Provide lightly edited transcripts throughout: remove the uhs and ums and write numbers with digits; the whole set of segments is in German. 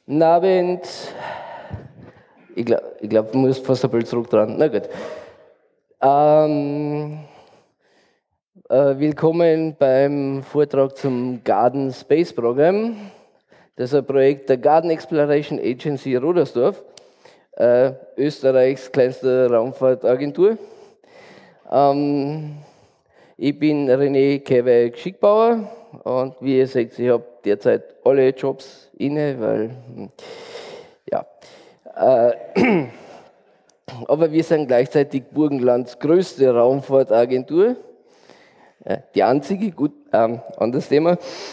Guten Abend. Ich glaub, du musst fast ein bisschen zurück dran. Na gut. Willkommen beim Vortrag zum Garden Space Program. Das ist ein Projekt der Garden Exploration Agency Rudersdorf, Österreichs kleinste Raumfahrtagentur. Ich bin René Kerweig-Schickbauer und wie ihr seht, ich habe derzeit alle Jobs inne, weil, ja. Aber wir sind gleichzeitig Burgenlands größte Raumfahrtagentur. Die einzige, gut, anderes Thema.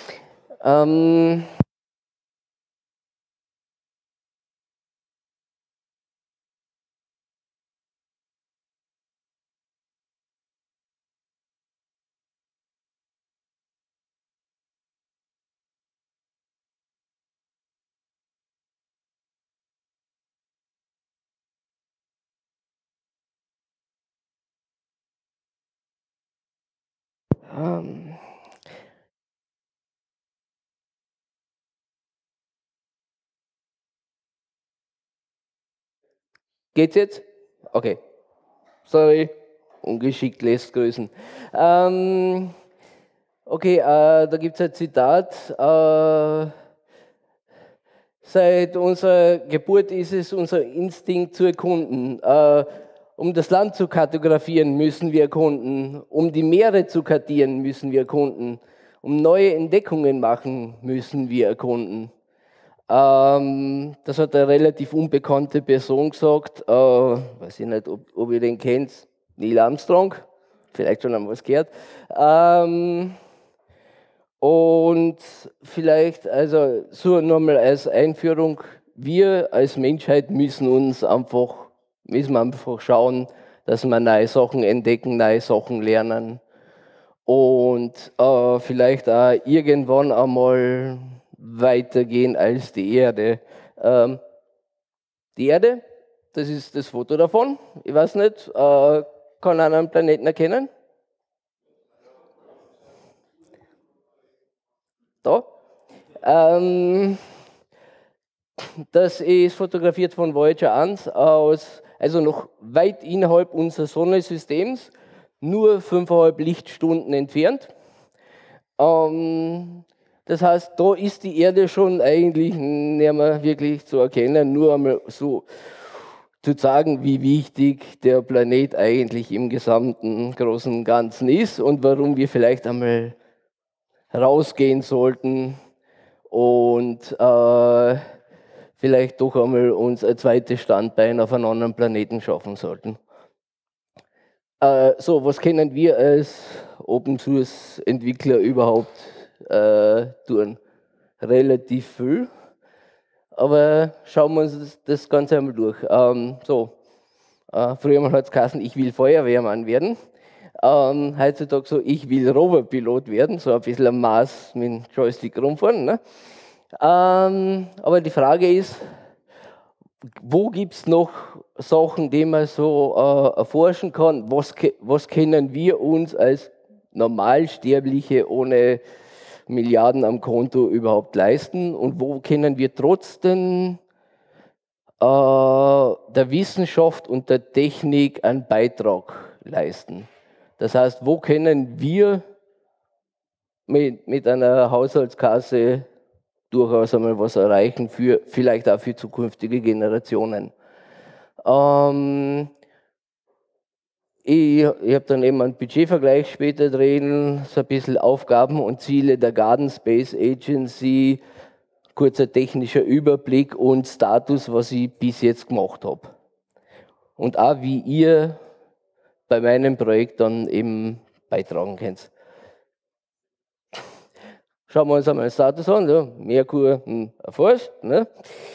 Geht's jetzt? Okay. Sorry, ungeschickt lässt grüßen. Okay, da gibt es ein Zitat. Seit unserer Geburt ist es unser Instinkt zu erkunden. Um das Land zu kartografieren, müssen wir erkunden. Um die Meere zu kartieren, müssen wir erkunden. Um neue Entdeckungen machen, müssen wir erkunden. Das hat eine relativ unbekannte Person gesagt. Weiß ich nicht, ob ihr den kennt. Neil Armstrong. Vielleicht schon einmal was gehört. Und vielleicht, also so nochmal als Einführung, wir als Menschheit müssen einfach schauen, dass wir neue Sachen entdecken, neue Sachen lernen und vielleicht auch irgendwann einmal weitergehen als die Erde. Die Erde, das ist das Foto davon. Ich weiß nicht, kann einer einen Planeten erkennen? Da. Das ist fotografiert von Voyager 1 aus, also noch weit innerhalb unseres Sonnensystems, nur 5,5 Lichtstunden entfernt. Das heißt, da ist die Erde schon eigentlich nicht mehr wirklich zu erkennen, nur einmal so zu sagen, wie wichtig der Planet eigentlich im gesamten großen Ganzen ist und warum wir vielleicht einmal rausgehen sollten und vielleicht doch einmal uns ein zweites Standbein auf einem anderen Planeten schaffen sollten. So, was können wir als Open Source Entwickler überhaupt tun? Relativ viel, aber schauen wir uns das Ganze einmal durch. Früher hat es geheißen, ich will Feuerwehrmann werden. Heutzutage so, ich will Roverpilot werden, so ein bisschen am Mars mit dem Joystick rumfahren. Ne? Aber die Frage ist, wo gibt es noch Sachen, die man so erforschen kann? Was können wir uns als Normalsterbliche ohne Milliarden am Konto überhaupt leisten? Und wo können wir trotzdem der Wissenschaft und der Technik einen Beitrag leisten? Das heißt, wo können wir mit einer Haushaltskasse durchaus einmal was erreichen, vielleicht auch für zukünftige Generationen. Ich habe dann eben einen Budgetvergleich später drin, so ein bisschen Aufgaben und Ziele der Garden Space Agency, kurzer technischer Überblick und Status, was ich bis jetzt gemacht habe. Und auch wie ihr bei meinem Projekt dann eben beitragen könnt. Schauen wir uns einmal den Status an. Ja. Merkur erforscht. Ne?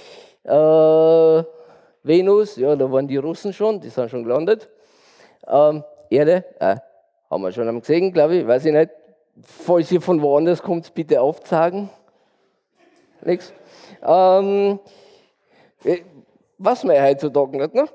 Venus, ja, da waren die Russen schon, die sind schon gelandet. Erde, haben wir schon einmal gesehen, glaube ich, weiß ich nicht. Falls ihr von woanders kommt, bitte aufzeigen. Nix. Was man ja heutzutage nicht, ne?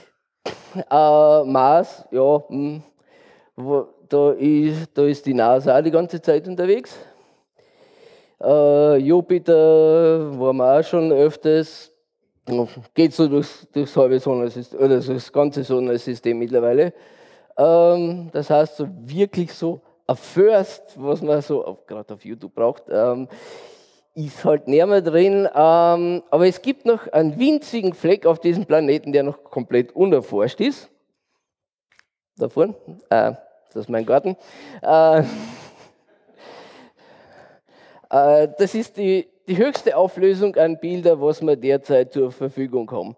Mars, ja, da ist die NASA auch die ganze Zeit unterwegs. Jupiter waren wir auch schon öfters. Geht so durchs halbe Sonnensystem, oder das ganze Sonnensystem mittlerweile. Das heißt, so wirklich so ein First, was man so gerade auf YouTube braucht, ist halt näher mehr drin. Aber es gibt noch einen winzigen Fleck auf diesem Planeten, der noch komplett unerforscht ist. Da vorne, das ist mein Garten. Das ist die höchste Auflösung an Bilder, was wir derzeit zur Verfügung haben.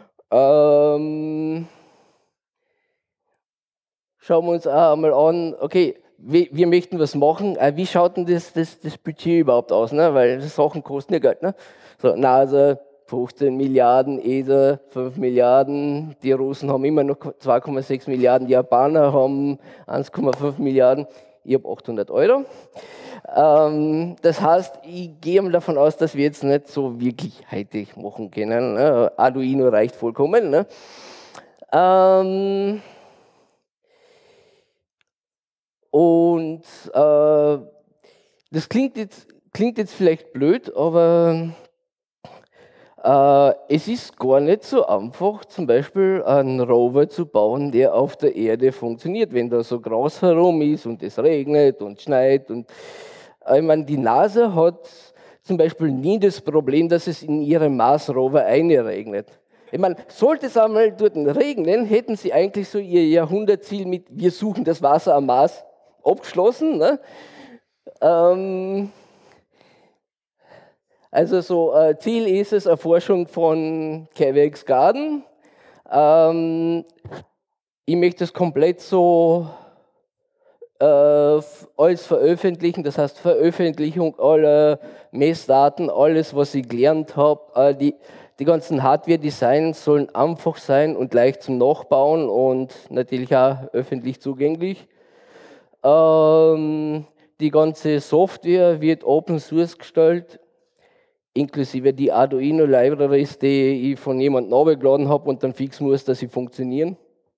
Schauen wir uns auch einmal an, okay, wir möchten was machen, wie schaut denn das Budget überhaupt aus? Ne? Weil Sachen kosten ja Geld. Ne? So, NASA 15 Milliarden, ESA 5 Milliarden, die Russen haben immer noch 2,6 Milliarden, die Japaner haben 1,5 Milliarden, ich habe 800 Euro. Das heißt, ich gehe mal davon aus, dass wir jetzt nicht so wirklich Hightech machen können. Ne? Arduino reicht vollkommen. Ne? Und das klingt jetzt vielleicht blöd, aber es ist gar nicht so einfach, zum Beispiel einen Rover zu bauen, der auf der Erde funktioniert, wenn da so Gras herum ist und es regnet und schneit. Und ich meine, die NASA hat zum Beispiel nie das Problem, dass es in ihrem Mars-Rover einregnet. Ich meine, sollte es einmal dort regnen, hätten sie eigentlich so ihr Jahrhundertziel mit "Wir suchen das Wasser am Mars" abgeschlossen. Ne? Also so Ziel ist es, Erforschung von Kevex Garden. Ich möchte das komplett so alles veröffentlichen, das heißt Veröffentlichung aller Messdaten, alles, was ich gelernt habe. Die ganzen Hardware-Designs sollen einfach sein und leicht zum Nachbauen und natürlich auch öffentlich zugänglich. Die ganze Software wird Open Source gestellt, inklusive die Arduino Libraries, die ich von jemandem runtergeladen habe und dann fix muss, dass sie funktionieren.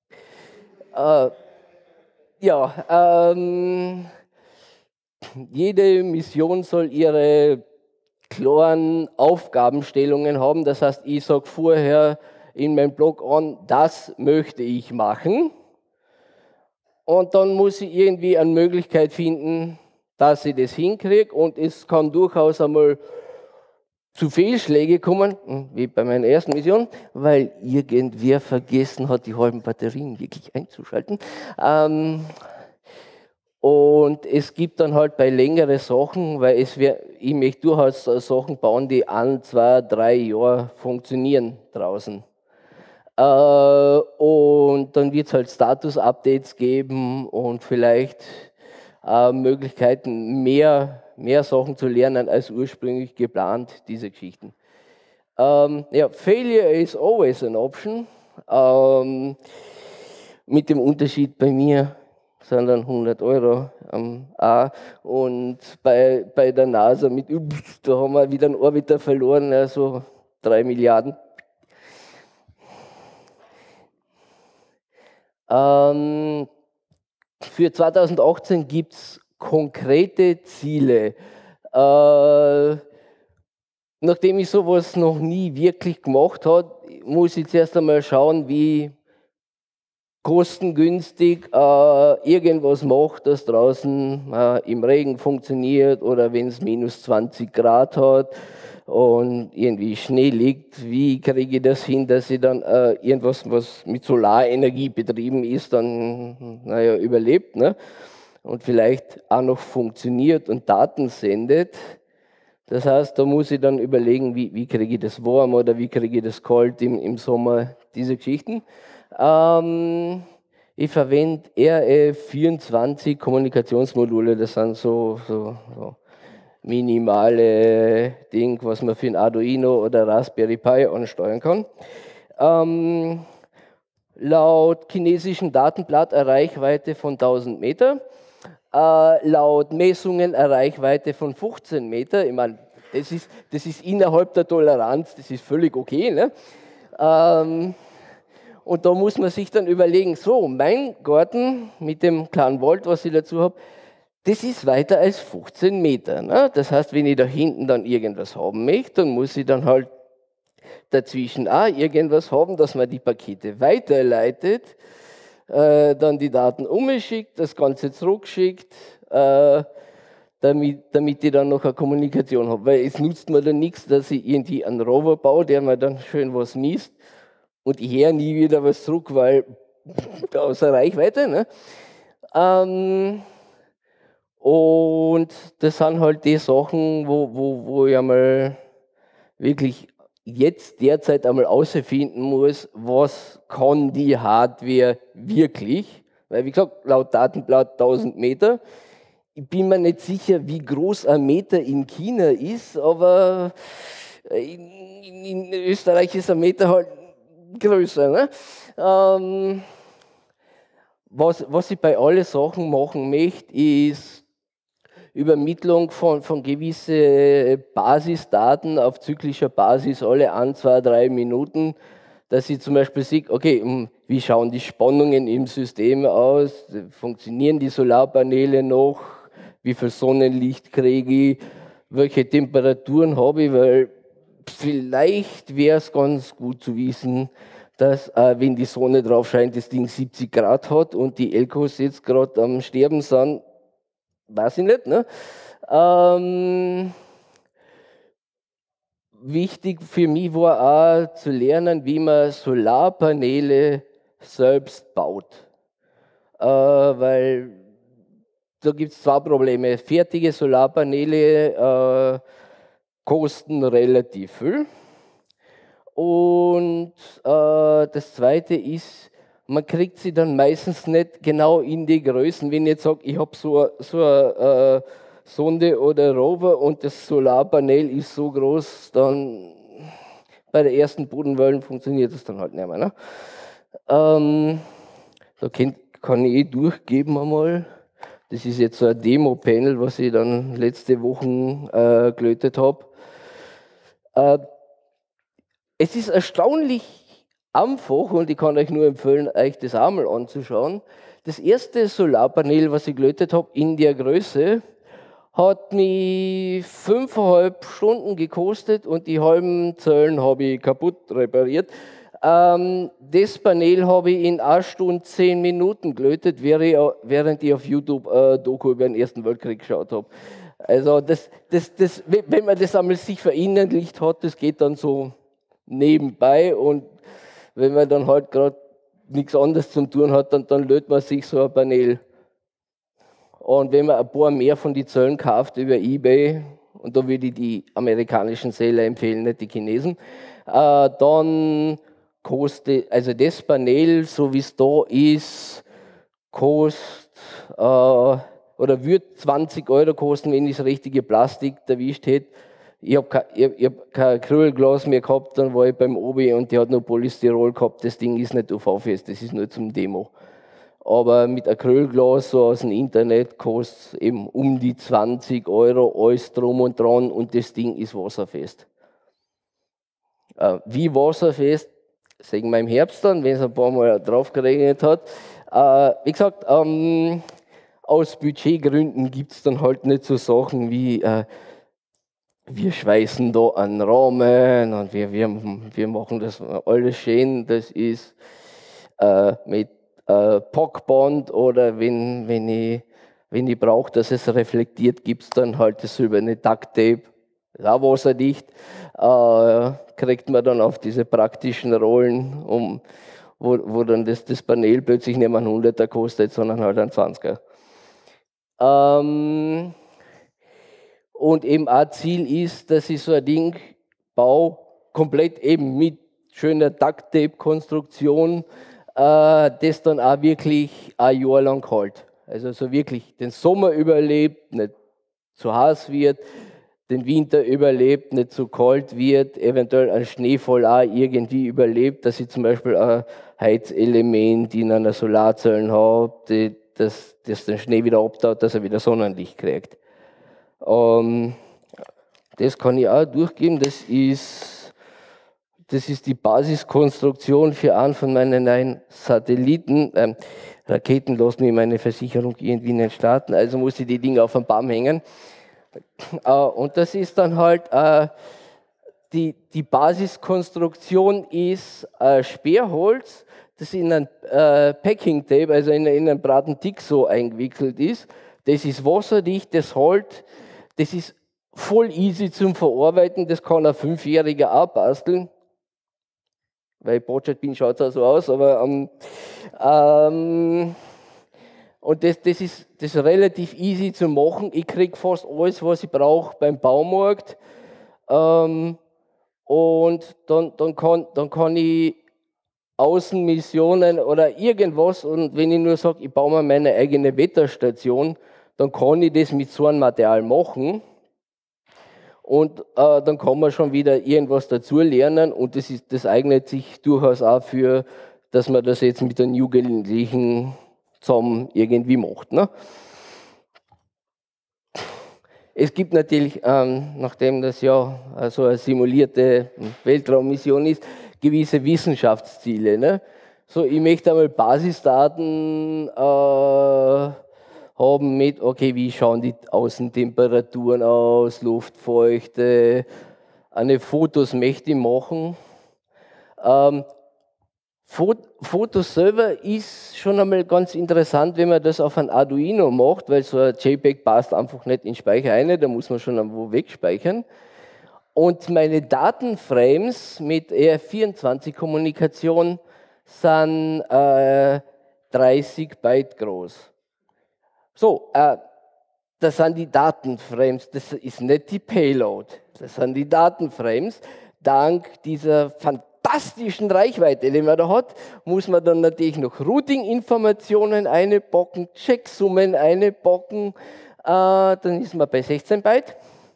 Jede Mission soll ihre klaren Aufgabenstellungen haben. Das heißt, ich sage vorher in meinem Blog an, das möchte ich machen. Und dann muss ich irgendwie eine Möglichkeit finden, dass ich das hinkriege. Und es kann durchaus einmal zu Fehlschläge kommen, wie bei meiner ersten Mission, weil irgendwer vergessen hat, die halben Batterien wirklich einzuschalten. Und es gibt dann halt bei längeren Sachen, weil ich möchte durchaus Sachen bauen, die 1, 2, 3 Jahre funktionieren draußen. Und dann wird es halt Status-Updates geben und vielleicht Möglichkeiten, mehr Sachen zu lernen als ursprünglich geplant, diese Geschichten. Failure is always an option. Mit dem Unterschied bei mir sind dann 100 Euro und bei der NASA da haben wir wieder einen Orbiter verloren, also 3 Milliarden. Für 2018 gibt es konkrete Ziele. Nachdem ich sowas noch nie wirklich gemacht habe, muss ich zuerst einmal schauen, wie kostengünstig irgendwas macht, das draußen im Regen funktioniert oder wenn es minus 20 Grad hat und irgendwie Schnee liegt. Wie kriege ich das hin, dass ich dann irgendwas, was mit Solarenergie betrieben ist, dann überlebt, ne? Und vielleicht auch noch funktioniert und Daten sendet. Das heißt, da muss ich dann überlegen, wie kriege ich das warm oder wie kriege ich das kalt im Sommer, diese Geschichten. Ich verwende RF24 Kommunikationsmodule, das sind so minimale Dinge, was man für ein Arduino oder Raspberry Pi ansteuern kann. Laut chinesischen Datenblatt eine Reichweite von 1000 Meter. Laut Messungen eine Reichweite von 15 Meter. Ich meine, das ist innerhalb der Toleranz, das ist völlig okay. Ne? Und da muss man sich dann überlegen, so, mein Garten mit dem kleinen Wald, was ich dazu habe, Das ist weiter als 15 Meter. Ne? Das heißt, wenn ich da hinten dann irgendwas haben möchte, dann muss ich dann halt dazwischen auch irgendwas haben, dass man die Pakete weiterleitet, dann die Daten umschickt, das Ganze zurückschickt, damit ich dann noch eine Kommunikation habe. Weil es nutzt mir dann nichts, dass ich irgendwie einen Rover baue, der mir dann schön was misst und ich höre nie wieder was zurück, weil außer Reichweite. Ne? Und das sind halt die Sachen, wo ich einmal wirklich jetzt derzeit einmal herausfinden muss, was kann die Hardware wirklich. Weil, wie gesagt, laut Datenblatt 1000 Meter. Ich bin mir nicht sicher, wie groß ein Meter in China ist, aber in Österreich ist ein Meter halt größer. Ne? Was ich bei allen Sachen machen möchte, ist Übermittlung von gewissen Basisdaten auf zyklischer Basis alle 1, 2, 3 Minuten, dass ich zum Beispiel sehe, okay, wie schauen die Spannungen im System aus, funktionieren die Solarpaneele noch, wie viel Sonnenlicht kriege ich, welche Temperaturen habe ich, weil vielleicht wäre es ganz gut zu wissen, dass wenn die Sonne drauf scheint, das Ding 70 Grad hat und die Elkos jetzt gerade am Sterben sind, weiß ich nicht. Ne? Wichtig für mich war auch zu lernen, wie man Solarpaneele selbst baut. Weil da gibt es zwei Probleme. Fertige Solarpaneele kosten relativ viel. Und das Zweite ist, man kriegt sie dann meistens nicht genau in die Größen. Wenn ich jetzt sage, ich habe so eine Sonde oder Rover und das Solarpanel ist so groß, dann bei der ersten Bodenwellen funktioniert das dann halt nicht mehr. Ne? Da kann ich durchgeben einmal. Das ist jetzt so ein Demo-Panel, was ich dann letzte Woche gelötet habe. Es ist erstaunlich einfach und ich kann euch nur empfehlen, euch das einmal anzuschauen. Das erste Solarpanel, was ich gelötet habe, in der Größe, hat mich 5,5 Stunden gekostet und die halben Zellen habe ich kaputt repariert. Das Panel habe ich in 1 Stunde 10 Minuten gelötet, während ich auf YouTube Doku über den Ersten Weltkrieg geschaut habe. Also wenn man das einmal sich verinnerlicht hat, das geht dann so nebenbei und wenn man dann halt gerade nichts anderes zum tun hat, dann löt man sich so ein Panel. Und wenn man ein paar mehr von den Zellen kauft über eBay, und da würde ich die amerikanischen Seller empfehlen, nicht die Chinesen, dann kostet, also das Panel, so wie es da ist, kostet oder würde 20 Euro kosten, wenn ich das richtige Plastik erwischt hätte. Ich habe kein Acrylglas mehr gehabt, dann war ich beim Obi und der hat nur Polystyrol gehabt. Das Ding ist nicht UV-fest, das ist nur zum Demo. Aber mit Acrylglas so aus dem Internet kostet es eben um die 20 Euro, alles drum und dran und das Ding ist wasserfest. Wie wasserfest, sagen wir im Herbst dann, wenn es ein paar Mal drauf geregnet hat. Wie gesagt, aus Budgetgründen gibt es dann halt nicht so Sachen wie wir schweißen da einen Rahmen und wir machen das alles schön. Das ist mit Pockband oder wenn ich brauche, dass es reflektiert, gibt es dann halt das silberne Ducktape, ist auch wasserdicht, kriegt man dann auf diese praktischen Rollen, wo dann das Panel plötzlich nicht mehr ein 100er kostet, sondern halt ein 20er. Und eben auch Ziel ist, dass ich so ein Ding baue, komplett eben mit schöner Ducktape-Konstruktion, das dann auch wirklich ein Jahr lang hält. Also so wirklich den Sommer überlebt, nicht zu heiß wird, den Winter überlebt, nicht zu kalt wird, eventuell ein Schneefall auch irgendwie überlebt, dass ich zum Beispiel ein Heizelement in einer Solarzelle habe, das den Schnee wieder abtaut, dass er wieder Sonnenlicht kriegt. Das kann ich auch durchgeben. Das das ist die Basiskonstruktion für einen von meinen neuen Satelliten. Raketen lassen mir meine Versicherung irgendwie nicht starten, also muss ich die Dinge auf den Baum hängen. Und das ist dann halt, die Basiskonstruktion ist Sperrholz, das in ein Packing Tape, also in einen braten Tick so eingewickelt ist. Das ist wasserdicht, das Holz, das ist voll easy zum Verarbeiten, das kann ein 5-Jähriger auch basteln. Weil ich Botschafter bin, schaut es auch so aus, aber und das ist relativ easy zu machen. Ich kriege fast alles, was ich brauche beim Baumarkt. Und dann kann ich Außenmissionen oder irgendwas, und wenn ich nur sage, ich baue mir meine eigene Wetterstation, dann kann ich das mit so einem Material machen. Und dann kann man schon wieder irgendwas dazu lernen, und das eignet sich durchaus auch für, dass man das jetzt mit den Jugendlichen zusammen irgendwie macht. Ne? Es gibt natürlich, nachdem das ja so eine simulierte Weltraummission ist, gewisse Wissenschaftsziele. Ne? So, ich möchte einmal Basisdaten haben mit, okay, wie schauen die Außentemperaturen aus, Luftfeuchte, eine Fotos möchte ich machen. Fotos selber ist schon einmal ganz interessant, wenn man das auf ein Arduino macht, weil so ein JPEG passt einfach nicht in den Speicher rein, da muss man schon irgendwo wegspeichern. Und meine Datenframes mit ERF24-Kommunikation sind 30 Byte groß. So, das sind die Datenframes, das ist nicht die Payload, das sind die Datenframes. Dank dieser fantastischen Reichweite, die man da hat, muss man dann natürlich noch Routing-Informationen einpacken, Checksummen einpacken, dann ist man bei 16 Byte.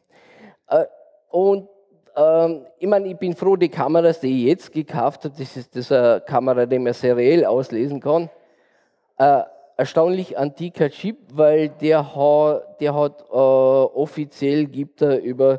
Ich meine, ich bin froh, die Kameras, die ich jetzt gekauft habe, das ist eine Kamera, die man seriell auslesen kann. Erstaunlich antiker Chip, weil der hat offiziell gibt er über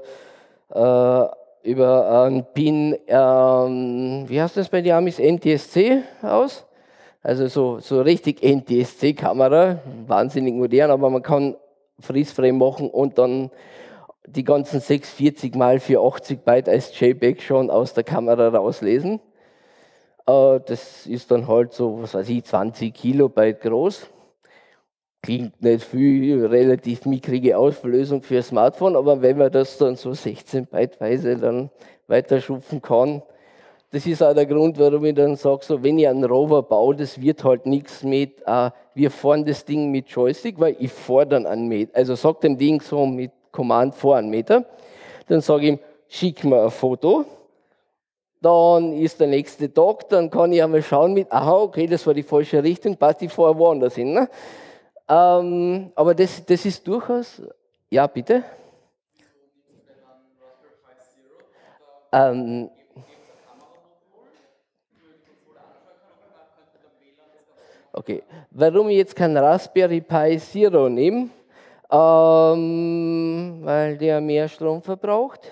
einen PIN, wie heißt das bei den Amis, NTSC aus? Also so richtig NTSC-Kamera, wahnsinnig modern, aber man kann Freeze-Frame machen und dann die ganzen 640 mal 480 Byte als JPEG schon aus der Kamera rauslesen. Das ist dann halt so, was weiß ich, 20 Kilobyte groß. Klingt nicht viel, relativ mickrige Auflösung für ein Smartphone, aber wenn man das dann so 16 Byteweise dann weiterschupfen kann, das ist auch der Grund, warum ich dann sage, so, wenn ich einen Rover baue, das wird halt nichts mit, wir fahren das Ding mit Joystick, weil ich fahre dann einen Meter, also sag dem Ding so mit Command, fahr einen Meter, dann sage ich ihm, schick mir ein Foto. Dann ist der nächste Tag, dann kann ich einmal schauen mit, aha, okay, das war die falsche Richtung, passt, ich fahre woanders hin. Ne? Aber das ist durchaus, ja bitte? Okay, warum ich jetzt kein Raspberry Pi Zero nehme? Weil der mehr Strom verbraucht.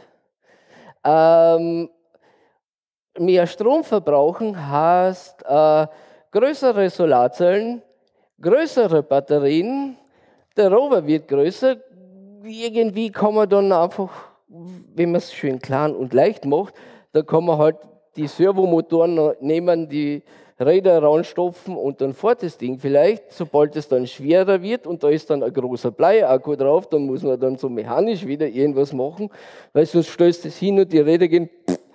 Mehr Strom verbrauchen heißt größere Solarzellen, größere Batterien, der Rover wird größer. Irgendwie kann man dann einfach, wenn man es schön klein und leicht macht, da kann man halt die Servomotoren nehmen, die Räder ranstopfen und dann fährt das Ding vielleicht. Sobald es dann schwerer wird und da ist dann ein großer Bleiakku drauf, dann muss man dann so mechanisch wieder irgendwas machen, weil sonst stößt es hin und die Räder gehen.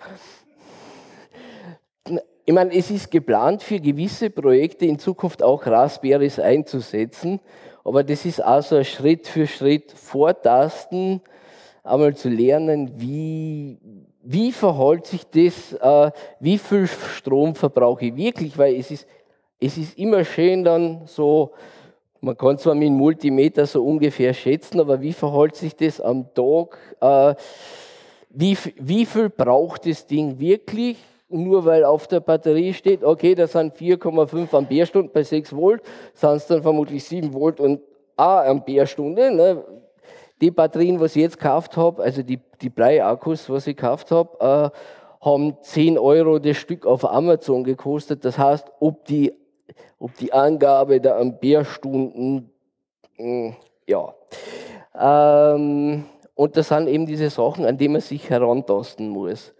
Ich meine, es ist geplant, für gewisse Projekte in Zukunft auch Raspberries einzusetzen, aber das ist auch so ein Schritt für Schritt vortasten, einmal zu lernen, wie verhält sich das, wie viel Strom verbrauche ich wirklich, weil es ist immer schön dann so, man kann zwar mit dem Multimeter so ungefähr schätzen, aber wie verhält sich das am Tag, wie viel braucht das Ding wirklich? Nur weil auf der Batterie steht, okay, das sind 4,5 Amperestunden bei 6 Volt, sind es dann vermutlich 7 Volt und 1 Amperestunde. Ne? Die Batterien, was ich jetzt gekauft habe, also die Bleiakkus, was ich gekauft habe, haben 10 Euro das Stück auf Amazon gekostet. Das heißt, ob die Angabe der Amperestunden, ja. Und das sind eben diese Sachen, an die man sich herantasten muss.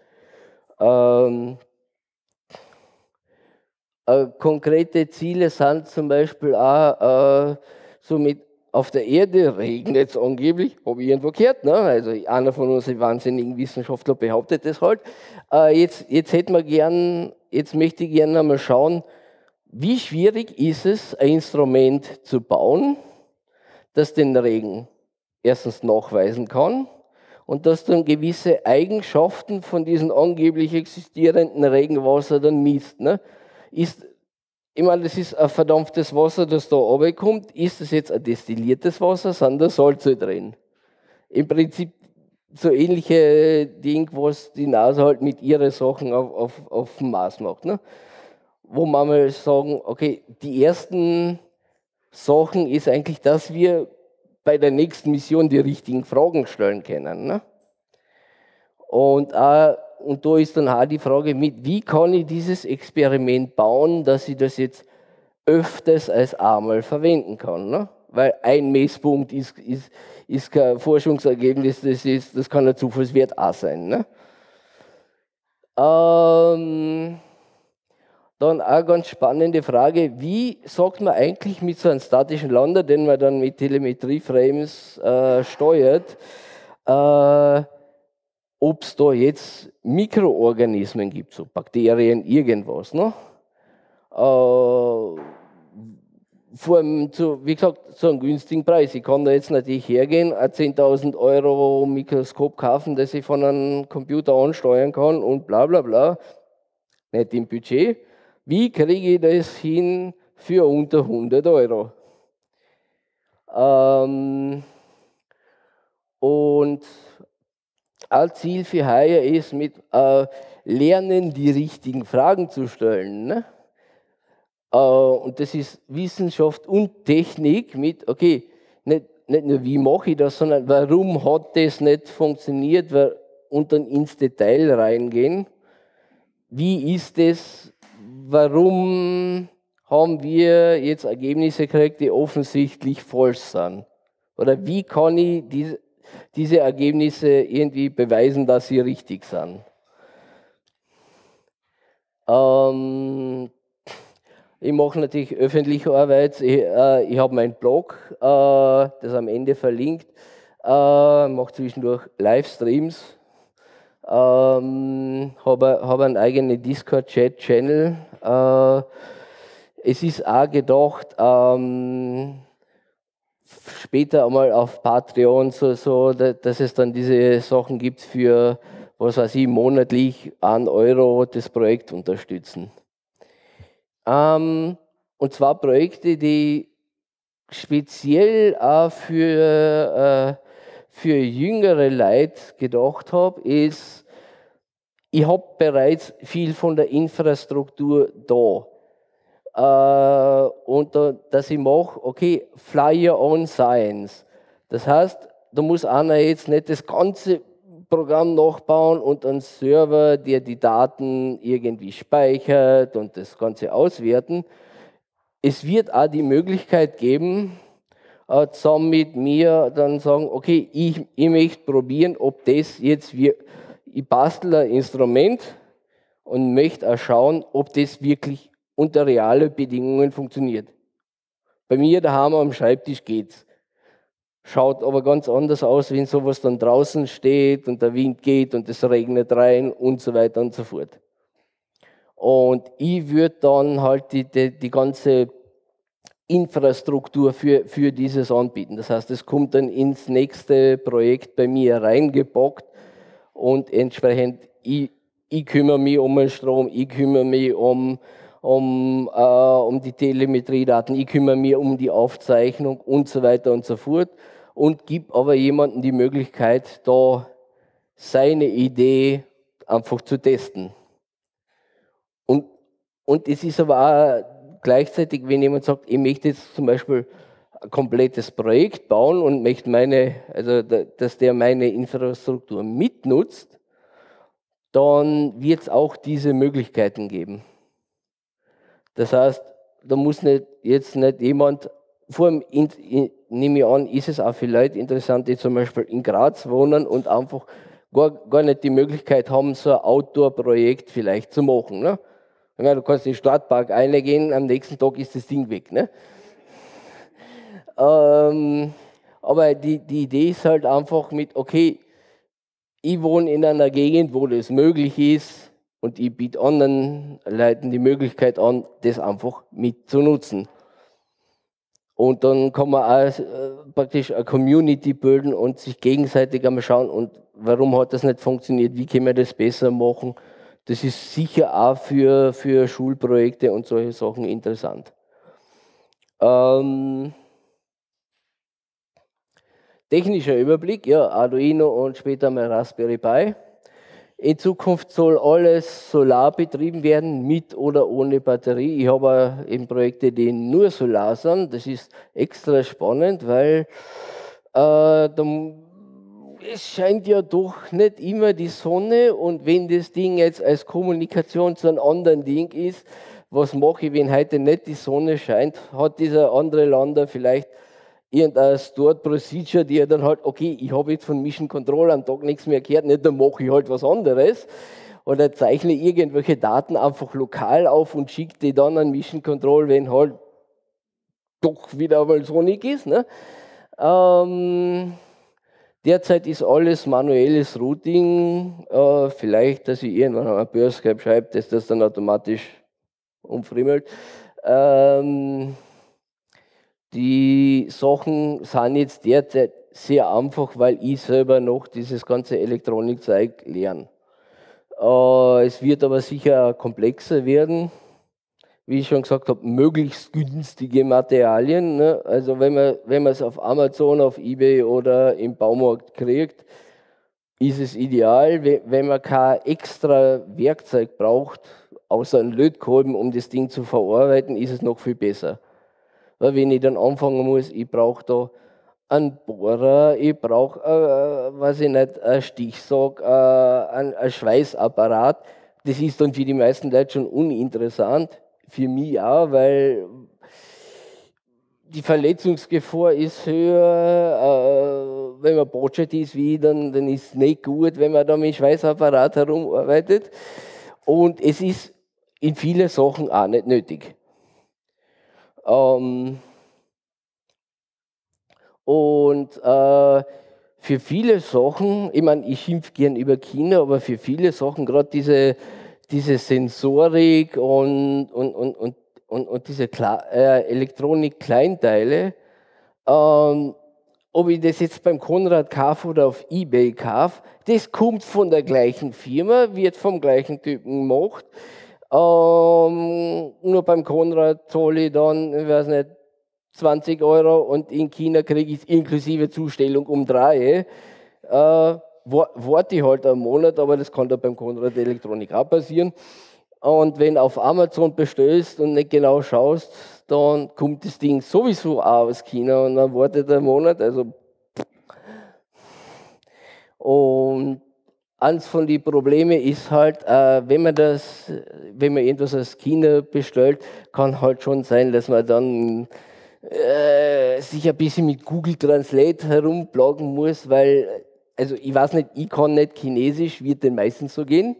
Konkrete Ziele sind zum Beispiel auch so mit auf der Erde regnet es angeblich, habe ich irgendwo gehört, ne? Also einer von unseren wahnsinnigen Wissenschaftler behauptet das halt. Jetzt möchte ich gerne einmal schauen, wie schwierig ist es, ein Instrument zu bauen, das den Regen erstens nachweisen kann und das dann gewisse Eigenschaften von diesem angeblich existierenden Regenwasser dann misst. Ne? Ich meine, das ist ein verdampftes Wasser, das da runterkommt. Ist das jetzt ein destilliertes Wasser? Sind da Salze drin? Im Prinzip so ähnliche Ding, was die NASA halt mit ihren Sachen auf dem Mars macht. Ne? Wo man mal sagen, okay, die ersten Sachen ist eigentlich, dass wir bei der nächsten Mission die richtigen Fragen stellen können. Ne? Und da ist dann auch die Frage mit, wie kann ich dieses Experiment bauen, dass ich das jetzt öfters als einmal verwenden kann. Ne? Weil ein Messpunkt ist kein Forschungsergebnis, das kann ein Zufallswert auch sein. Ne? Dann eine ganz spannende Frage, wie sagt man eigentlich mit so einem statischen Lander, den man dann mit Telemetrieframes steuert, ob es da jetzt Mikroorganismen gibt, so Bakterien, irgendwas. Ne? Wie gesagt, zu einem günstigen Preis. Ich kann da jetzt natürlich hergehen, ein 10.000 Euro Mikroskop kaufen, das ich von einem Computer ansteuern kann und bla bla bla. Nicht im Budget. Wie kriege ich das hin für unter 100 Euro? Und ein Ziel für heuer ist, mit Lernen die richtigen Fragen zu stellen. Ne? Und das ist Wissenschaft und Technik mit, okay, nicht nur wie mache ich das, sondern warum hat das nicht funktioniert, und dann ins Detail reingehen. Wie ist es, warum haben wir jetzt Ergebnisse gekriegt, die offensichtlich falsch sind? Oder wie kann ich diese Ergebnisse irgendwie beweisen, dass sie richtig sind? Ich mache natürlich öffentliche Arbeit. Ich habe meinen Blog, das am Ende verlinkt. Mache zwischendurch Livestreams. Habe einen eigenen Discord-Chat-Channel. Es ist auch gedacht, später einmal auf Patreon, dass es dann diese Sachen gibt für, was weiß ich, monatlich 1 Euro das Projekt unterstützen. Und zwar Projekte, die speziell auch für jüngere Leute gedacht habe, ist, ich habe bereits viel von der Infrastruktur da. Dass ich mache, okay, Fly Your Own Science. Das heißt, da muss einer jetzt nicht das ganze Programm nachbauen und einen Server, der die Daten irgendwie speichert und das Ganze auswerten. Es wird auch die Möglichkeit geben, zusammen mit mir dann sagen, okay, ich möchte probieren, ob das jetzt, ich bastel ein Instrument und möchte auch schauen, ob das wirklich unter realen Bedingungen funktioniert. Bei mir daheim am Schreibtisch geht's. Schaut aber ganz anders aus, wenn sowas dann draußen steht und der Wind geht und es regnet rein und so weiter und so fort. Und ich würde dann halt die ganze Infrastruktur für dieses anbieten. Das heißt, es kommt dann ins nächste Projekt bei mir reingepackt und entsprechend ich kümmere mich um den Strom, ich kümmere mich um die Telemetriedaten, ich kümmere mich um die Aufzeichnung und so weiter und so fort und gebe aber jemandem die Möglichkeit, da seine Idee einfach zu testen. Und es ist aber auch gleichzeitig, wenn jemand sagt, ich möchte jetzt zum Beispiel ein komplettes Projekt bauen und möchte dass der meine Infrastruktur mitnutzt, dann wird es auch diese Möglichkeiten geben. Das heißt, da muss jetzt nicht jemand, vor allem nehme ich an, ist es auch für Leute interessant, die zum Beispiel in Graz wohnen und einfach gar nicht die Möglichkeit haben, so ein Outdoor-Projekt vielleicht zu machen. Ne? Ich meine, du kannst in den Stadtpark reingehen, am nächsten Tag ist das Ding weg. Ne? Aber die Idee ist halt einfach mit, okay, ich wohne in einer Gegend, wo das möglich ist und ich biete anderen Leuten die Möglichkeit an, das einfach mitzunutzen. Und dann kann man auch praktisch eine Community bilden und sich gegenseitig einmal schauen, und warum hat das nicht funktioniert, wie können wir das besser machen. Das ist sicher auch für Schulprojekte und solche Sachen interessant. Technischer Überblick, ja, Arduino und später mal Raspberry Pi. In Zukunft soll alles solar betrieben werden, mit oder ohne Batterie. Ich habe eben Projekte, die nur Solar sind. Das ist extra spannend, weil es scheint ja doch nicht immer die Sonne, und wenn das Ding jetzt als Kommunikation zu einem anderen Ding ist, was mache ich, wenn heute nicht die Sonne scheint? Hat dieser andere Lander vielleicht irgendeine Stored Procedure, die er dann halt, okay, ich habe jetzt von Mission Control am Tag nichts mehr gehört, nicht, dann mache ich halt was anderes. Oder zeichne irgendwelche Daten einfach lokal auf und schicke die dann an Mission Control, wenn halt doch wieder einmal sonnig ist. Ne? Derzeit ist alles manuelles Routing. Vielleicht, dass ich irgendwann ein Börse schreibe, dass das dann automatisch umfriemelt. Die Sachen sind jetzt derzeit sehr einfach, weil ich selber noch dieses ganze Elektronikzeug lerne. Es wird aber sicher komplexer werden. Wie ich schon gesagt habe, möglichst günstige Materialien. Ne? Also wenn man es auf Amazon, auf eBay oder im Baumarkt kriegt, ist es ideal. Wenn man kein extra Werkzeug braucht, außer einen Lötkolben, um das Ding zu verarbeiten, ist es noch viel besser. Weil wenn ich dann anfangen muss, ich brauche da einen Bohrer, ich brauche, weiß ich nicht, einen Stichsack, einen Schweißapparat. Das ist dann für die meisten Leute schon uninteressant. Für mich auch, weil die Verletzungsgefahr ist höher. Wenn man botschert ist wie ich, dann ist es nicht gut, wenn man da mit Schweißapparat herumarbeitet. Und es ist in vielen Sachen auch nicht nötig. Für viele Sachen, ich meine, ich schimpfe gern über China, aber für viele Sachen, gerade diese Sensorik und diese Elektronik-Kleinteile, ob ich das jetzt beim Konrad kaufe oder auf eBay kaufe, das kommt von der gleichen Firma, wird vom gleichen Typen gemacht. Nur beim Konrad zahle ich dann, ich weiß nicht, 20 Euro, und in China kriege ich es inklusive Zustellung um 3. Warte ich halt einen Monat, aber das kann da beim Konrad Elektronik auch passieren. Und wenn auf Amazon bestellst und nicht genau schaust, dann kommt das Ding sowieso auch aus China und dann wartet ein Monat. Also und eins von den Problemen ist halt, wenn man irgendwas aus China bestellt, kann halt schon sein, dass man dann sich ein bisschen mit Google Translate herumplagen muss, weil, also ich weiß nicht, ich kann nicht Chinesisch, wird den meisten so gehen.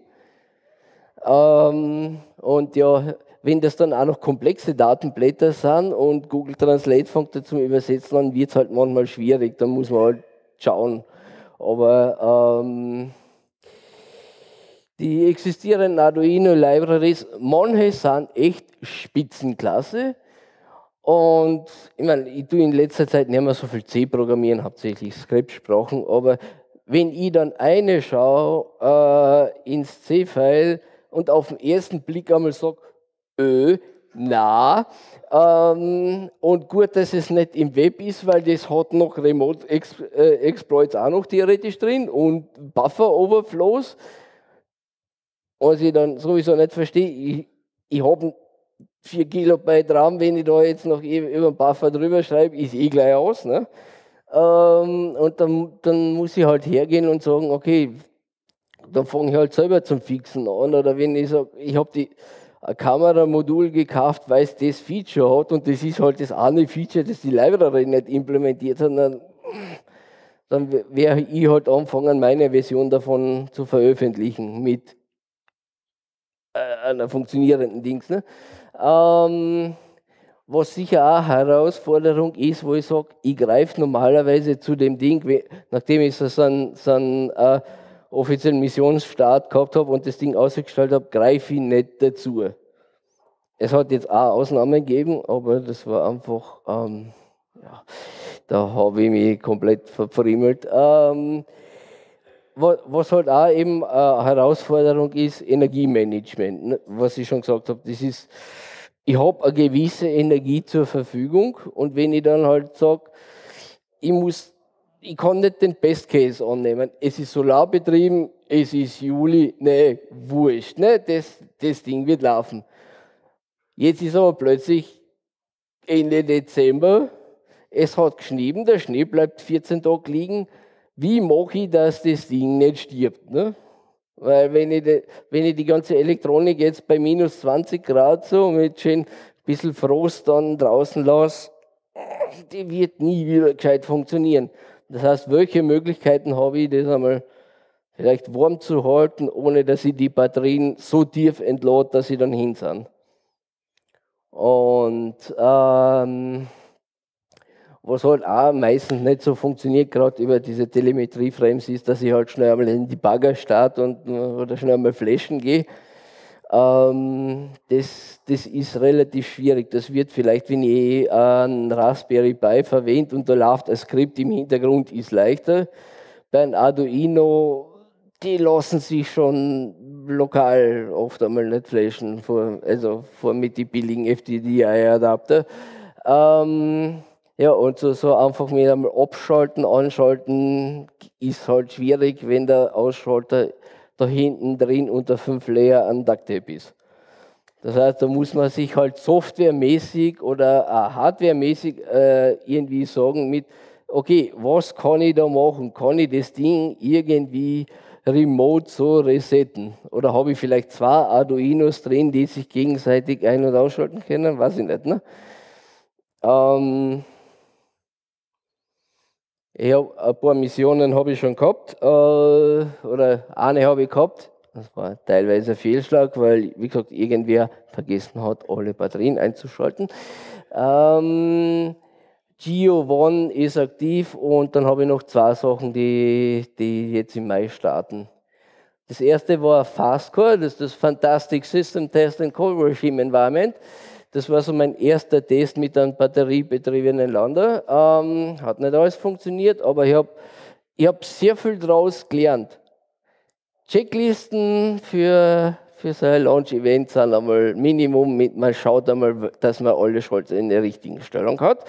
Und ja, wenn das dann auch noch komplexe Datenblätter sind und Google Translate fängt da zum Übersetzen an, wird es halt manchmal schwierig, dann muss man halt schauen. Aber die existierenden Arduino-Libraries, manche sind echt Spitzenklasse. Und ich meine, ich tue in letzter Zeit nicht mehr so viel C programmieren, hauptsächlich Skriptsprachen, aber wenn ich dann eine schaue ins C-File und auf den ersten Blick einmal sage, na, und gut, dass es nicht im Web ist, weil das hat noch Remote Exploits auch noch theoretisch drin und Buffer Overflows. Was ich dann sowieso nicht verstehe, ich habe 4 Kilobyte RAM, wenn ich da jetzt noch über den Buffer drüber schreibe, ist eh gleich aus. Ne? Und dann muss ich halt hergehen und sagen, okay, dann fange ich halt selber zum Fixen an. Oder wenn ich sage, ich habe ein Kameramodul gekauft, weil es das Feature hat und das ist halt das eine Feature, das die Library nicht implementiert hat, dann werde ich halt anfangen, meine Version davon zu veröffentlichen mit einer funktionierenden Dings. Ne? Was sicher auch eine Herausforderung ist, wo ich sage, ich greife normalerweise zu dem Ding, nachdem ich so einen offiziellen Missionsstart gehabt habe und das Ding ausgestellt habe, greife ich nicht dazu. Es hat jetzt auch Ausnahmen gegeben, aber das war einfach, ja, da habe ich mich komplett verfriemelt. Was halt auch eben eine Herausforderung ist, Energiemanagement. Ne? Was ich schon gesagt habe, das ist, ich habe eine gewisse Energie zur Verfügung und wenn ich dann halt sage, ich kann nicht den Best Case annehmen. Es ist solarbetrieben, es ist Juli, nee, wurscht, ne? Das Ding wird laufen. Jetzt ist aber plötzlich Ende Dezember, es hat geschnien, der Schnee bleibt 14 Tage liegen. Wie mache ich, dass das Ding nicht stirbt? Ne? Weil wenn ich die ganze Elektronik jetzt bei minus 20 Grad so mit schön ein bisschen Frost dann draußen lasse, die wird nie wieder gescheit funktionieren. Das heißt, welche Möglichkeiten habe ich, das einmal vielleicht warm zu halten, ohne dass ich die Batterien so tief entlade, dass sie dann hin sind. Und was halt auch meistens nicht so funktioniert, gerade über diese Telemetrie-Frames, ist, dass ich halt schnell einmal in die Bagger starte oder schnell einmal flashen gehe. Das ist relativ schwierig. Das wird vielleicht, wenn ich einen Raspberry Pi verwende und da läuft ein Skript im Hintergrund, ist leichter. Bei einem Arduino, die lassen sich schon lokal oft einmal nicht flashen, vor mit den billigen FTDI-Adapter. Ja, und so einfach mit einmal abschalten, anschalten ist halt schwierig, wenn der Ausschalter da hinten drin unter 5 Layer an Ducktape ist. Das heißt, da muss man sich halt softwaremäßig oder hardwaremäßig irgendwie sagen okay, was kann ich da machen? Kann ich das Ding irgendwie remote so resetten? Oder habe ich vielleicht zwei Arduinos drin, die sich gegenseitig ein- und ausschalten können? Weiß ich nicht. Ne? Ich habe ein paar Missionen habe ich schon gehabt, oder eine habe ich gehabt. Das war teilweise ein Fehlschlag, weil, wie gesagt, irgendwer vergessen hat, alle Batterien einzuschalten. Geo One ist aktiv und dann habe ich noch zwei Sachen, die jetzt im Mai starten. Das erste war Fastcore, das ist das Fantastic System Test and Code Regime Environment. Das war so mein erster Test mit einem batteriebetriebenen Lander. Hat nicht alles funktioniert, aber ich hab sehr viel daraus gelernt. Checklisten für so ein Launch-Event sind einmal Minimum, man schaut einmal, dass man alle Schalter in der richtigen Stellung hat.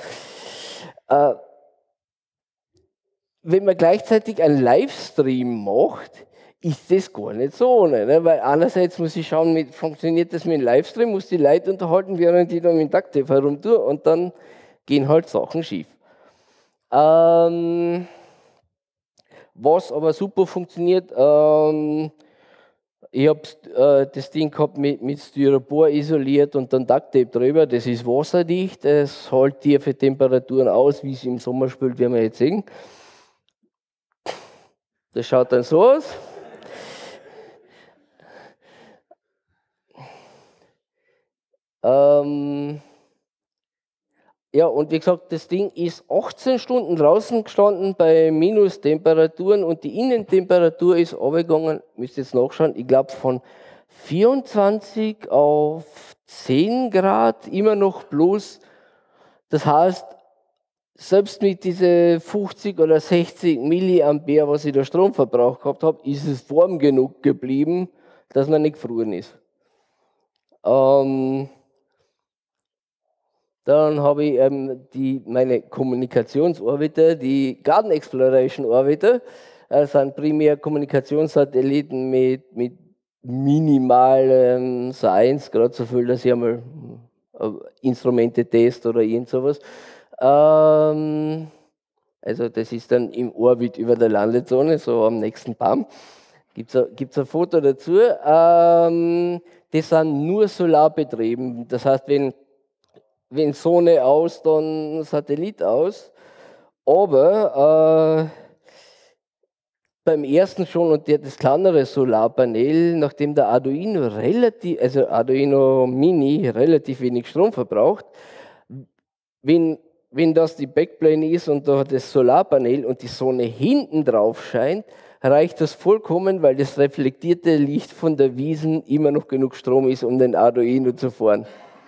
Wenn man gleichzeitig einen Livestream macht, ist das gar nicht so ohne. Ne? Weil einerseits muss ich schauen, funktioniert das mit dem Livestream, muss die Leute unterhalten, während ich da mit dem Ducktape herumtue und dann gehen halt Sachen schief. Was aber super funktioniert, ich habe das Ding gehabt mit Styropor isoliert und dann Ducktape drüber. Das ist wasserdicht, es hält tiefe Temperaturen aus, wie es im Sommer spielt, werden wir jetzt sehen. Das schaut dann so aus. Ja, und wie gesagt, das Ding ist 18 Stunden draußen gestanden bei Minustemperaturen und die Innentemperatur ist runtergegangen, müsst ihr jetzt nachschauen, ich glaube von 24 auf 10 Grad, immer noch plus. Das heißt, selbst mit diese 50 oder 60 Milliampere, was ich da Stromverbrauch gehabt habe, ist es warm genug geblieben, dass man nicht gefroren ist. Dann habe ich meine Kommunikationsorbiter, die Garden Exploration Orbiter, sind primär Kommunikationssatelliten mit minimalem Science, gerade so viel, dass ich einmal Instrumente teste oder irgend sowas. Also das ist dann im Orbit über der Landezone, so am nächsten Baum. Gibt's ein Foto dazu? Die sind nur solarbetrieben. Das heißt, wenn Sonne aus, dann Satellit aus. Aber beim ersten schon und das kleinere Solarpanel, nachdem der Arduino Mini relativ wenig Strom verbraucht, wenn das die Backplane ist und da das Solarpanel und die Sonne hinten drauf scheint, reicht das vollkommen, weil das reflektierte Licht von der Wiesen immer noch genug Strom ist, um den Arduino zu fahren.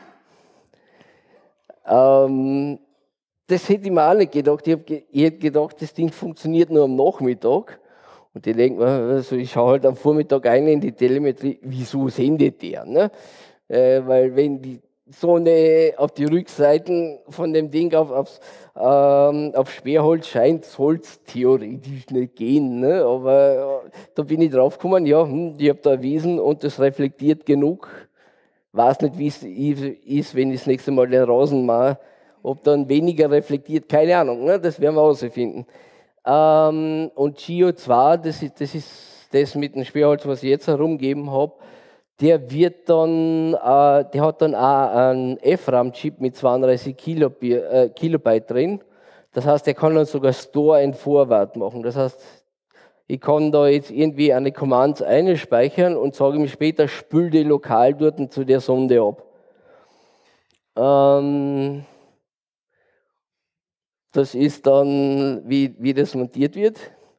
Das hätte ich mir auch nicht gedacht. Ich hätte gedacht, das Ding funktioniert nur am Nachmittag. Und ich denke mir, also ich schaue halt am Vormittag ein in die Telemetrie, wieso sendet der? Ne? Weil wenn die Sonne auf die Rückseiten von dem Ding auf Sperrholz scheint, soll es theoretisch nicht gehen. Ne? Aber da bin ich drauf gekommen, ja, ich habe da Wiesen und das reflektiert genug. Weiß nicht, wie es ist, wenn ich das nächste Mal den Rasen mache. Ob dann weniger reflektiert, keine Ahnung, ne? Das werden wir herausfinden. Und Geo 2, das ist das mit dem Sperrholz, was ich jetzt herumgeben habe, der hat dann auch einen FRAM-Chip mit 32 Kilobyte drin. Das heißt, der kann dann sogar Store and Forward machen. Das heißt, ich kann da jetzt irgendwie eine Commands einspeichern und sage mir später, spül die lokal dort zu der Sonde ab. Das ist dann, wie das montiert wird.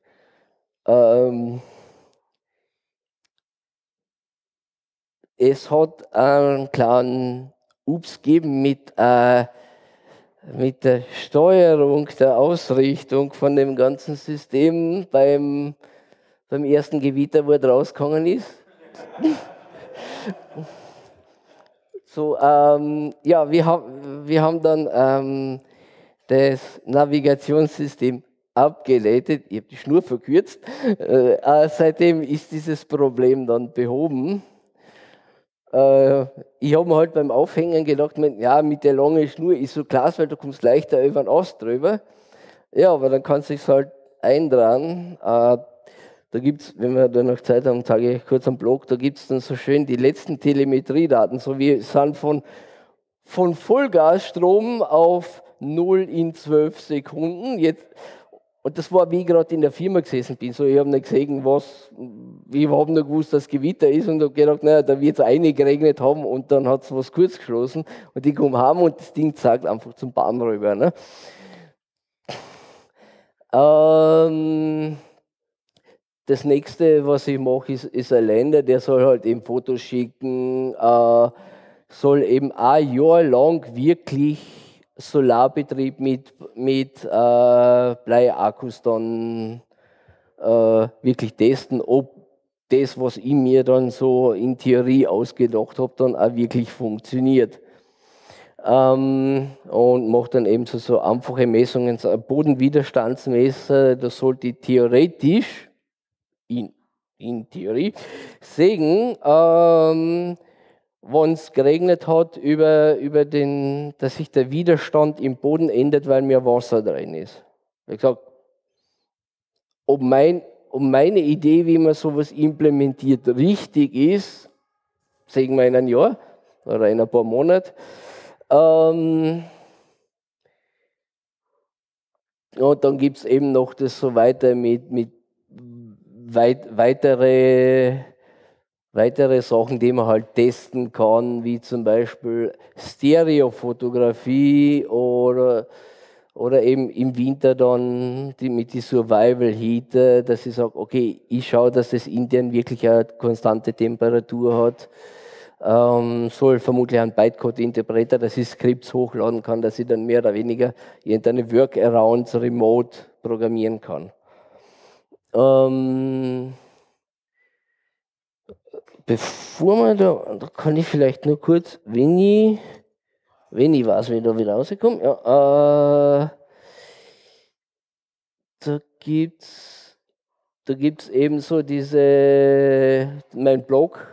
Es hat einen kleinen Ups gegeben mit der Steuerung, der Ausrichtung von dem ganzen System beim ersten Gewitter, wo er rausgegangen ist. So, ja, wir haben dann das Navigationssystem abgeleitet. Ich habe die Schnur verkürzt. Seitdem ist dieses Problem dann behoben. Ich habe mir halt beim Aufhängen gedacht, ja, mit der langen Schnur ist so klar, weil du kommst leichter über den Ast drüber. Ja, aber dann kannst du es halt eintragen. Da gibt es, wenn wir da noch Zeit haben, sage ich kurz am Blog, da gibt es dann so schön die letzten Telemetriedaten. So wir sind von Vollgasstrom auf 0 in 12 Sekunden. Jetzt, und das war, wie ich gerade in der Firma gesessen bin. So, ich habe nicht gesehen, ich habe nicht gewusst, dass Gewitter ist und habe gedacht, naja, da wird es geregnet haben und dann hat es was kurz geschlossen und ich komme heim und das Ding zeigt einfach zum Baum rüber. Ne? Das nächste, was ich mache, ist ein Länder, der soll halt eben Fotos schicken, soll eben ein Jahr lang wirklich Solarbetrieb mit Bleiakkus dann wirklich testen, ob das, was ich mir dann so in Theorie ausgedacht habe, dann auch wirklich funktioniert. Und macht dann eben so einfache Messungen, so ein Bodenwiderstandsmesser, das sollte theoretisch in Theorie sehen, wenn es geregnet hat, dass sich der Widerstand im Boden ändert, weil mehr Wasser drin ist. Ich gesagt, ob meine Idee, wie man sowas implementiert, richtig ist, sehen wir in einem Jahr oder in ein paar Monaten. Und dann gibt es eben noch das so weiter mit weitere Sachen, die man halt testen kann, wie zum Beispiel Stereofotografie oder eben im Winter dann mit die Survival Heater, dass ich sage, okay, ich schaue, dass es intern wirklich eine konstante Temperatur hat. Soll vermutlich ein Bytecode-Interpreter, dass ich Skripts hochladen kann, dass ich dann mehr oder weniger irgendeine Workarounds remote programmieren kann. Bevor wir da kann ich vielleicht nur kurz, wenn ich weiß, wie ich da wieder rauskomme, ja, da gibt's eben so mein Blog,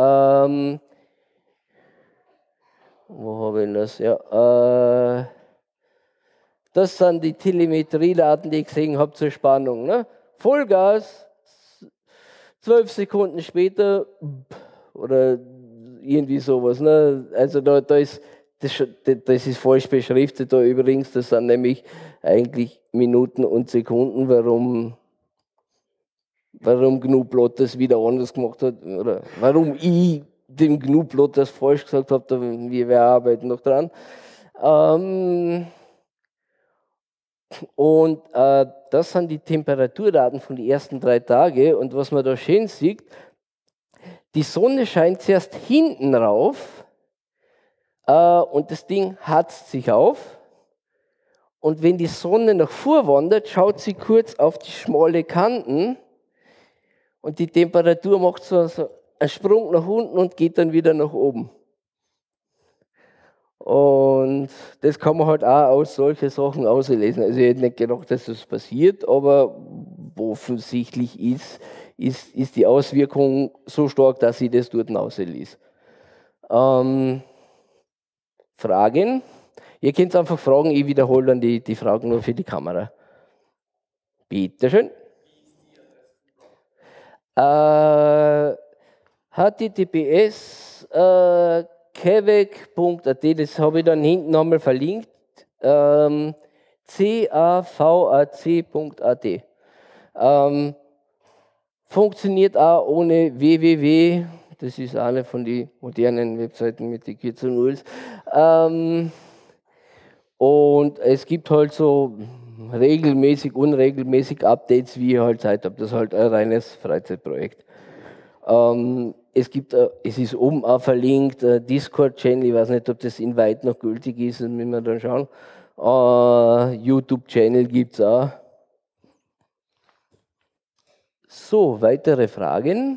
wo habe ich das? Ja, das sind die Telemetriedaten, die ich gesehen habe zur Spannung. Ne? Vollgas, 12 Sekunden später oder irgendwie sowas. Ne? Also da ist das ist falsch beschriftet da übrigens. Das sind nämlich eigentlich Minuten und Sekunden, warum GNU-Plot das wieder anders gemacht hat oder warum ich dem GNU-Plot das falsch gesagt habe. Wir arbeiten noch dran. Und das sind die Temperaturdaten von den ersten 3 Tagen. Und was man da schön sieht, die Sonne scheint zuerst hinten rauf und das Ding hatzt sich auf. Und wenn die Sonne nach vor wandert, schaut sie kurz auf die schmale Kanten und die Temperatur macht so einen Sprung nach unten und geht dann wieder nach oben. Und das kann man halt auch aus solchen Sachen auslesen. Also ich hätte nicht gedacht, dass das passiert, aber offensichtlich ist die Auswirkung so stark, dass ich das dort auslese. Fragen? Ihr könnt einfach fragen, ich wiederhole dann die Fragen nur für die Kamera. Bitte schön. HTTPS cavac.at, das habe ich dann hinten nochmal verlinkt, cavac.at. Funktioniert auch ohne www, das ist eine von den modernen Webseiten mit den kürzen URLs. Und es gibt halt so regelmäßig, unregelmäßig Updates, wie ich halt Zeit habe. Das ist halt ein reines Freizeitprojekt. Es ist oben auch verlinkt, Discord-Channel, ich weiß nicht, ob das in weit noch gültig ist, das müssen wir dann schauen. YouTube-Channel gibt es auch. So, weitere Fragen?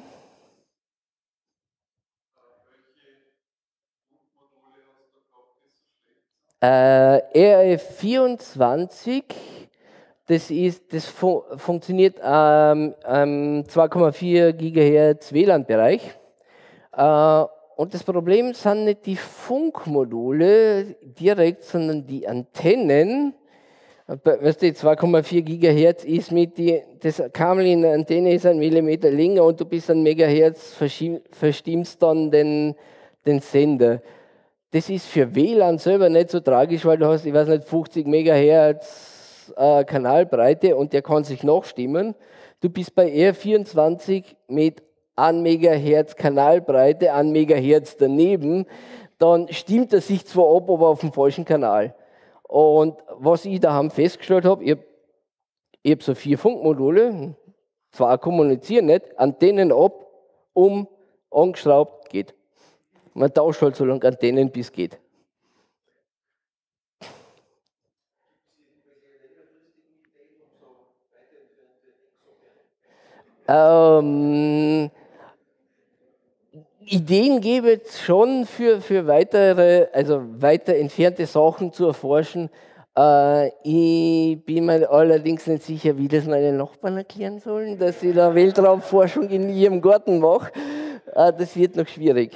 RF24, das funktioniert am 2,4 GHz WLAN-Bereich. Und das Problem sind nicht die Funkmodule direkt, sondern die Antennen. Weißt du, 2,4 GHz ist das Kabel in der Antenne ist 1 Millimeter länger und du bist 1 Megahertz, verstimmst dann den Sender. Das ist für WLAN selber nicht so tragisch, weil du hast, ich weiß nicht, 50 Megahertz Kanalbreite und der kann sich noch stimmen. Du bist bei R24 mit 1 Megahertz Kanalbreite, 1 Megahertz daneben, dann stimmt er sich zwar ab, aber auf dem falschen Kanal. Und was ich daheim festgestellt habe, ich habe so 4 Funkmodule, 2 kommunizieren nicht, Antennen ab, angeschraubt, geht. Man tauscht halt so lange Antennen, bis es geht. Ideen gäbe es schon für weitere, also weiter entfernte Sachen zu erforschen. Ich bin mir allerdings nicht sicher, wie das meine Nachbarn erklären sollen, dass ich da Weltraumforschung in ihrem Garten mache. Das wird noch schwierig.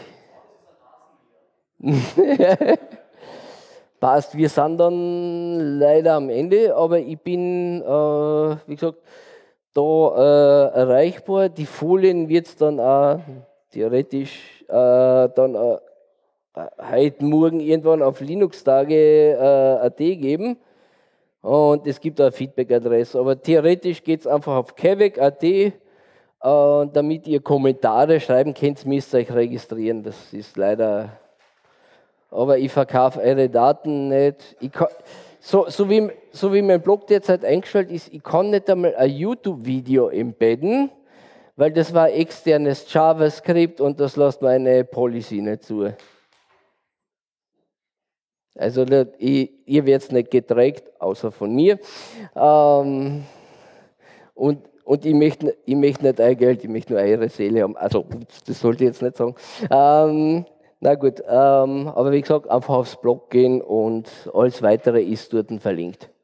Passt, wir sind dann leider am Ende, aber ich bin, wie gesagt, da erreichbar. Die Folien wird es dann auch theoretisch dann heute Morgen irgendwann auf Linux-Tage.at geben. Und es gibt auch eine Feedback-Adresse. Aber theoretisch geht es einfach auf cavac.at. Damit ihr Kommentare schreiben könnt, müsst ihr euch registrieren. Das ist leider. Aber ich verkaufe eure Daten nicht. So wie mein Blog derzeit eingestellt ist, ich kann nicht einmal ein YouTube-Video embedden, weil das war externes JavaScript und das lässt meine Policy nicht zu. Also ihr werdet nicht getrackt, außer von mir. Und ich möchte nicht euer Geld, ich möchte nur eure Seele haben. Also, das sollte ich jetzt nicht sagen. Na gut, aber wie gesagt, einfach aufs Blog gehen und alles Weitere ist dort verlinkt.